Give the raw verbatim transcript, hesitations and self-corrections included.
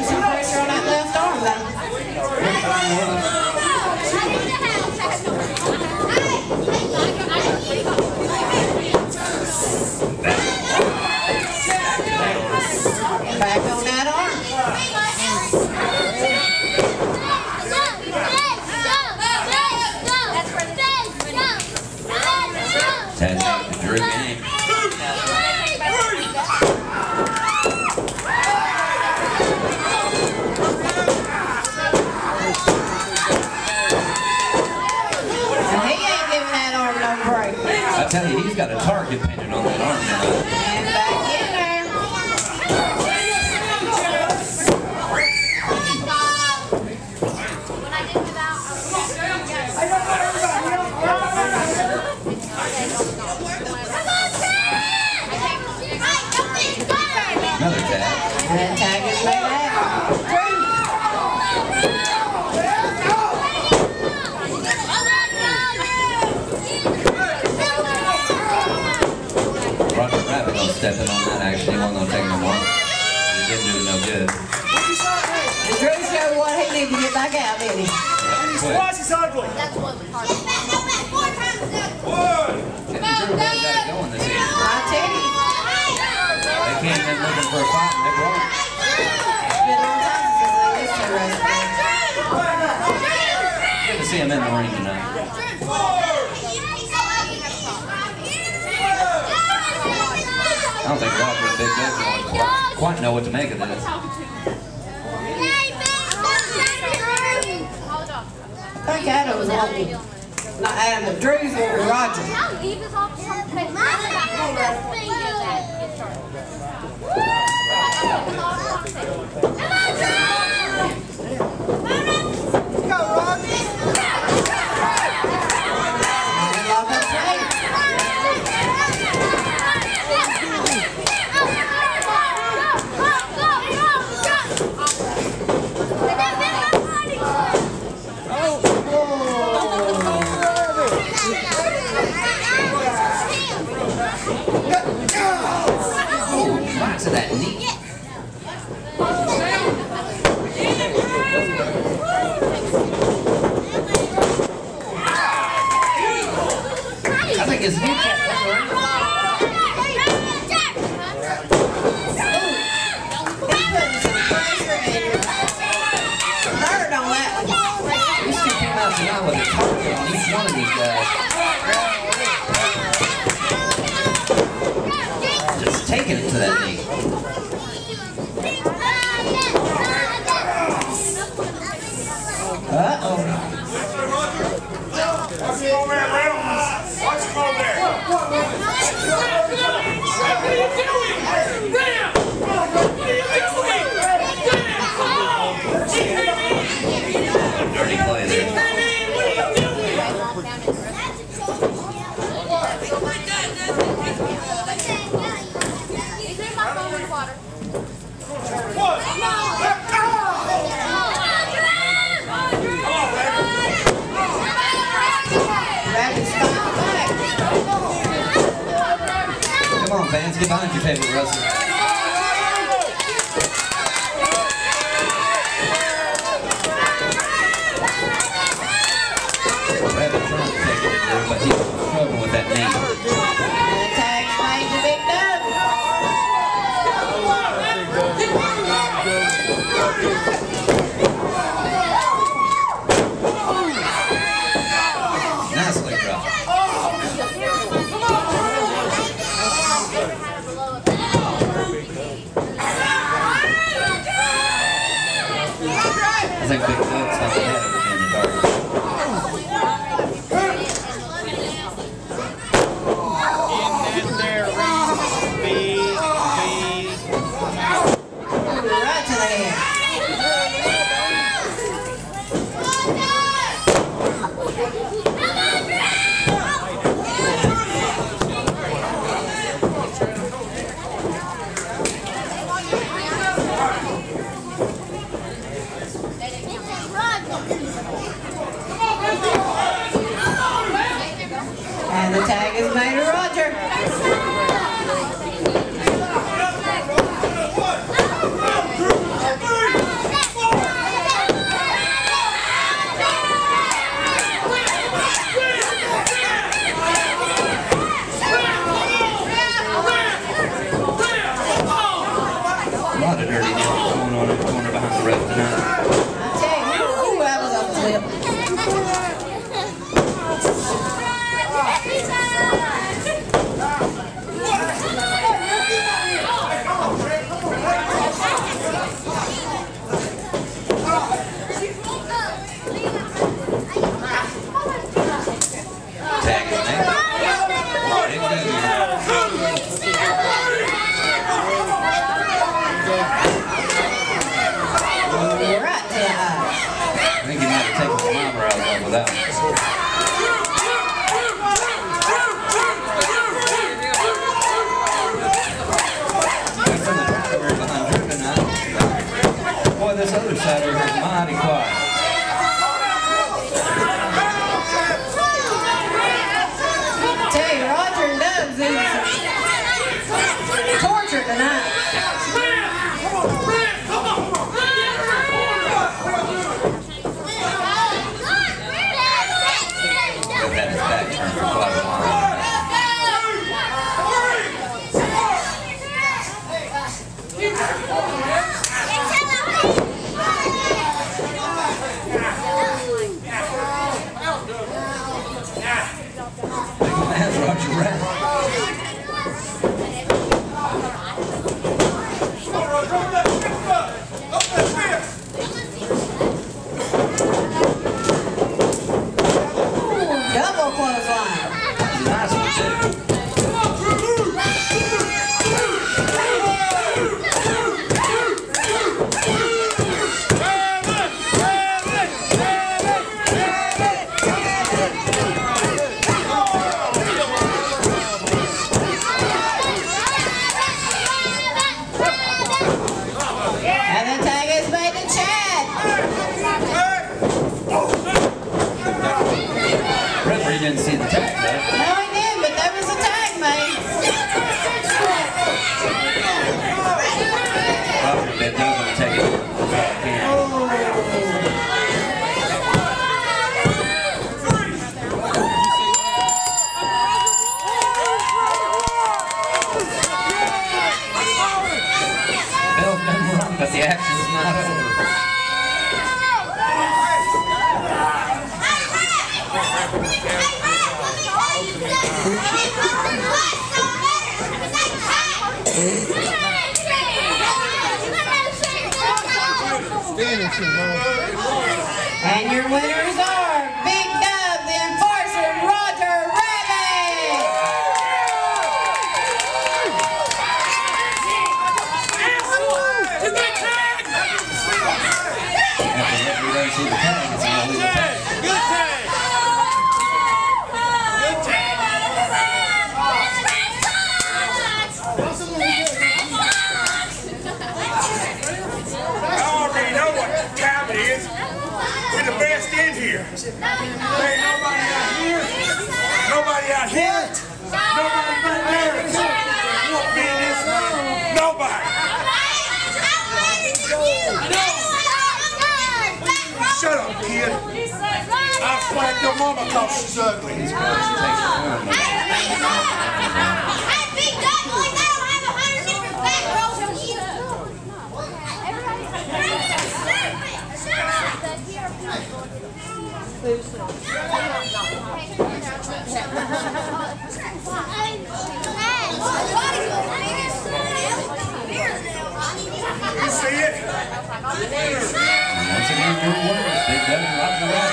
some pressure on that left arm, though. Back on that arm. Ten, Drew game. I tell you, he's got a target painted on that arm now. And back in there. Another tag. And tag is made out. Stepping on that actually, one gonna take no more. It didn't do no good. And Drew showed what he needed to get back out, didn't he? Squash is ugly. That's one of the parts. Drew really got it going this evening. I tell you. They came in looking for a fight and they brought it. It's been a long time since they used to wrestle. Good to see him in the ring tonight. I don't think Roger and Big Dave quite, quite know what to make of this. I think Adam was wanting, not Adam, but Drew's wanting Roger. To that knee. I think his knee kept going. Third on that one. These two came out tonight with a target on each one of these guys. Just taking it to that knee. Uh-oh. Watch him over there, Reynolds. Watch him over there. What are you doing? Ram! What are you doing? Dirty play there. Come on, fans, get behind your favorite wrestler. Rabbit trying to take it through, but he's struggling with that knee. The tag's made to Big Doug. Nicely dropped. I think Big Doug's not ahead of him in the dark. Right to the head. for that one. That's in the front over here behind Drew tonight. Boy, this other side over here is mighty quiet. Tell you, Roger and Doug's in torture tonight. They've had his back turned for quite a while. That's Roger Rabbit. Double clothesline. Nice one, too. And the tag is made to Chad. Referee didn't see the tag, though. No, he did, but there was a tag made. Roger bet they're going to take it. Bell's done wrong, but the action's not over. And your winners are Big Dub, the Enforcer, Roger Rabbit. If the referee doesn't see the tag, it's going to lose the tag. Good tag. Good tag. I already know what time it is. We're the best in here. There ain't nobody out here. Nobody out here. Nobody back there. Won't be in this one. Nobody. Shut up, kid. I'll slap your mama because she's ugly. These girls should take the form. You see it? Once again, your winners, Big Dub and Roger Rabbit.